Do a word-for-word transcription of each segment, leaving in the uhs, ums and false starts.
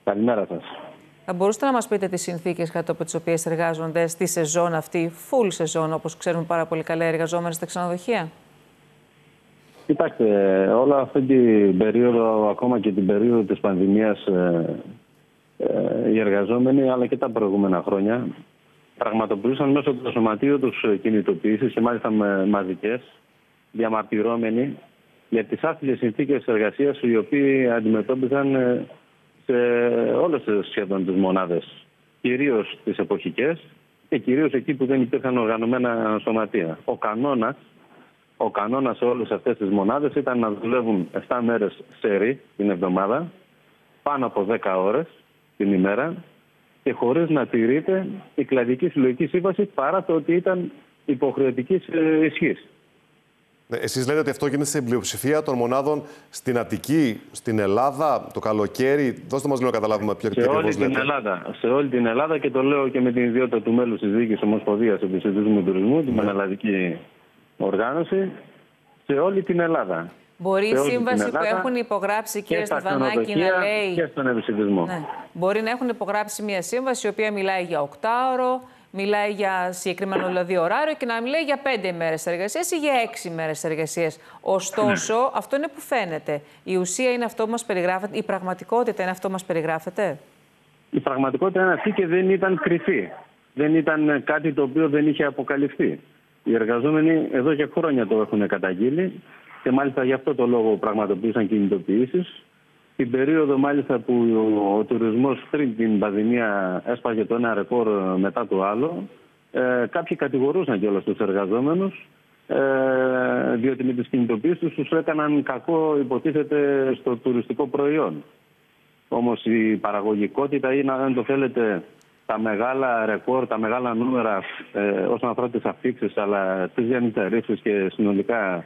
Καλημέρα σας. Θα μπορούσατε να μας πείτε τις συνθήκες κάτω από τις οποίες εργάζονται στη σεζόν αυτή, full σεζόν, όπως ξέρουμε πάρα πολύ καλά οι εργαζόμενοι στα ξενοδοχεία? Κοιτάξτε, όλα αυτή την περίοδο, ακόμα και την περίοδο της πανδημίας, ε, ε, οι εργαζόμενοι, αλλά και τα προηγούμενα χρόνια, πραγματοποιούσαν μέσω του σωματείου τους κινητοποιήσεις και μάλιστα με μαζικές, διαμαρτυρώμενοι για τις άθλιες συνθήκες εργασίας οι οποίοι αντιμετώπιζαν σε όλες σχεδόν τις μονάδες, κυρίως τις εποχικές και κυρίως εκεί που δεν υπήρχαν οργανωμένα σωματεία. Ο κανόνας, ο κανόνας σε όλες αυτές τις μονάδες ήταν να δουλεύουν επτά μέρες σερί την εβδομάδα, πάνω από δέκα ώρες την ημέρα και χωρίς να τηρείται η κλαδική συλλογική σύμβαση, παρά το ότι ήταν υποχρεωτικής ισχύς. Εσείς λέτε ότι αυτό γίνεται στην πλειοψηφία των μονάδων στην Αττική, στην Ελλάδα, το καλοκαίρι. Δώστε μας λίγο να καταλάβουμε ποιο σε όλη την λέτε. Ελλάδα. Σε όλη την Ελλάδα, και το λέω και με την ιδιότητα του μέλους της Διοίκησης Ομοσπονδίας Επιστημονικού Τουρισμού, την Πανελλαδική Οργάνωση, σε όλη την Ελλάδα. Μπορεί η σύμβαση που έχουν υπογράψει, κύριε Στεφανάκη, να λέει. Και στον επιστημισμό. Ναι. Μπορεί να έχουν υπογράψει μια σύμβαση η οποία μιλάει για οκτάωρο, μιλάει για συγκεκριμένο δηλαδή ωράριο και να μιλάει για πέντε ημέρες εργασίας ή για έξι ημέρες εργασίας. Ωστόσο, ναι. αυτό είναι που φαίνεται. Η ουσία είναι αυτό που μας περιγράφεται, η πραγματικότητα είναι αυτό που μας περιγράφεται. Η πραγματικότητα είναι αυτή και δεν ήταν κρυφή. Δεν ήταν κάτι το οποίο δεν είχε αποκαλυφθεί. Οι εργαζόμενοι εδώ και χρόνια το έχουν καταγγείλει και μάλιστα γι' αυτό το λόγο πραγματοποίησαν κινητοποιήσεις. Την περίοδο μάλιστα που ο, ο τουρισμός πριν την πανδημία έσπαγε το ένα ρεκόρ μετά το άλλο, ε, κάποιοι κατηγορούσαν κιόλας τους εργαζόμενους, ε, διότι με τις κινητοποιήσεις τους τους έκαναν κακό, υποτίθεται, στο τουριστικό προϊόν. Όμως η παραγωγικότητα είναι, αν το θέλετε, τα μεγάλα ρεκόρ, τα μεγάλα νούμερα ε, όσον αφορά τις αφήξεις, αλλά τις διανυκτερήσεις και συνολικά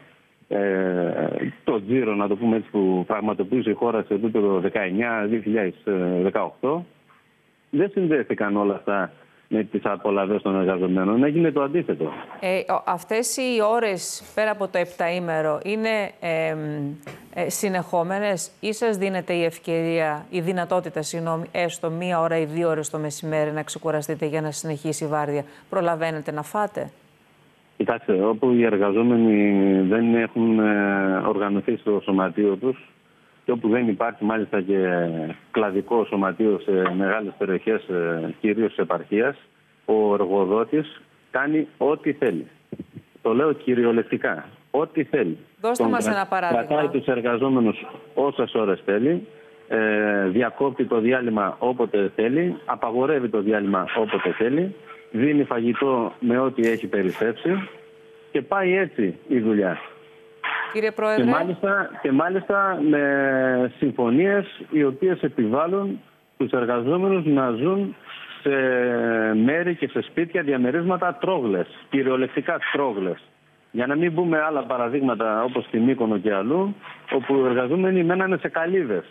Ε, το τζίρο, να το πούμε έτσι, που πραγματοποιούσε η χώρα σε επίπεδο δεκαεννιά δύο χιλιάδες δεκαοκτώ, δεν συνδέθηκαν όλα αυτά με τις απολαβές των εργαζομένων. Έγινε το αντίθετο. Ε, αυτές οι ώρες πέρα από το επταήμερο είναι ε, ε, συνεχόμενες ή σας δίνεται η ευκαιρία, η δυνατότητα, συγγνώμη, έστω μία ώρα ή δύο ώρες το μεσημέρι να ξεκουραστείτε για να συνεχίσει η βάρδια? Προλαβαίνετε να φάτε? Κοιτάξτε, όπου οι εργαζόμενοι δεν έχουν οργανωθεί στο σωματείο τους και όπου δεν υπάρχει μάλιστα και κλαδικό σωματείο σε μεγάλες περιοχές, κυρίως της επαρχίας, ο εργοδότης κάνει ό,τι θέλει. Το λέω κυριολεκτικά. Ό,τι θέλει. Δώστε μας ένα παράδειγμα. Κρατάει τους εργαζόμενους όσες ώρες θέλει, ε, διακόπτει το διάλειμμα όποτε θέλει, απαγορεύει το διάλειμμα όποτε θέλει, δίνει φαγητό με ό,τι έχει περισσέψει και πάει έτσι η δουλειά. Κύριε Πρόεδρε. Και μάλιστα, και μάλιστα με συμφωνίες οι οποίες επιβάλλουν τους εργαζόμενους να ζουν σε μέρη και σε σπίτια, διαμερίσματα τρόγλες, κυριολεκτικά τρόγλες. Για να μην πούμε άλλα παραδείγματα όπως στη Μύκονο και αλλού, όπου οι εργαζόμενοι μένανε σε καλύβες.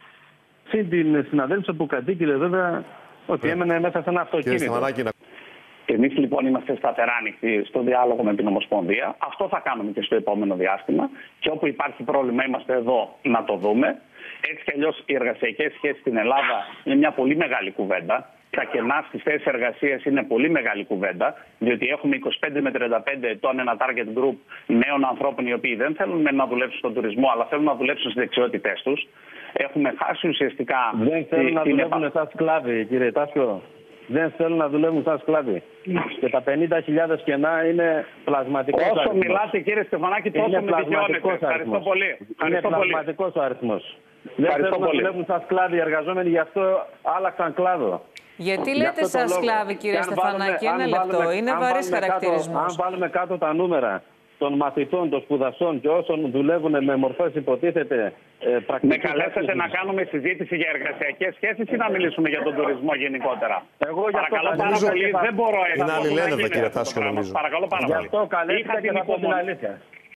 Συν την συναδέλφισσα που κατοίκηλε βέβαια ότι έμενε μέσα σε ένα αυτοκίνητο. Εμείς λοιπόν είμαστε σταθερά ανοιχτοί στο διάλογο με την Ομοσπονδία. Αυτό θα κάνουμε και στο επόμενο διάστημα. Και όπου υπάρχει πρόβλημα, είμαστε εδώ να το δούμε. Έτσι κι αλλιώς οι εργασιακές σχέσεις στην Ελλάδα είναι μια πολύ μεγάλη κουβέντα. Τα κενά στις θέσεις εργασίας είναι πολύ μεγάλη κουβέντα, διότι έχουμε είκοσι πέντε με τριάντα πέντε ετών ένα target group νέων ανθρώπων οι οποίοι δεν θέλουν να δουλέψουν στον τουρισμό, αλλά θέλουν να δουλέψουν στις δεξιότητές τους. Έχουμε χάσει ουσιαστικά. Δεν θέλουν να δουλεύουν σαν σκλάβοι, κύριε Τάσιο. Δεν θέλουν να δουλεύουν σαν σκλάβοι. Και τα πενήντα χιλιάδες κενά είναι πλασματικός αριθμός. Όσο μιλάτε, κύριε Στεφανάκη, τόσο με δικαιώνετε. Ευχαριστώ πολύ. Είναι πλασματικός ο αριθμός. Δεν θέλουν να δουλεύουν σαν σκλάβοι οι εργαζόμενοι, γι' αυτό άλλαξαν κλάδο. Γιατί λέτε σαν σκλάβοι, κύριε Στεφανάκη? Ένα λεπτό. Είναι βαρύς χαρακτηρισμός. Αν βάλουμε κάτω τα νούμερα των μαθητών, των σπουδαστών και όσων δουλεύουν με μορφές υποτίθεται ε, πρακτικές. Με καλέσατε να κάνουμε συζήτηση για εργασιακές σχέσεις ή να μιλήσουμε για τον τουρισμό γενικότερα? Εγώ για Παρακαλώ αυτό πάρα πολύ, θα... δεν μπορώ να. Είναι άλλη λένε, κύριε Τάσιο, νομίζω. Παρακαλώ πάρα πολύ. Γι' αυτό καλέσατε και θα πω την αλήθεια.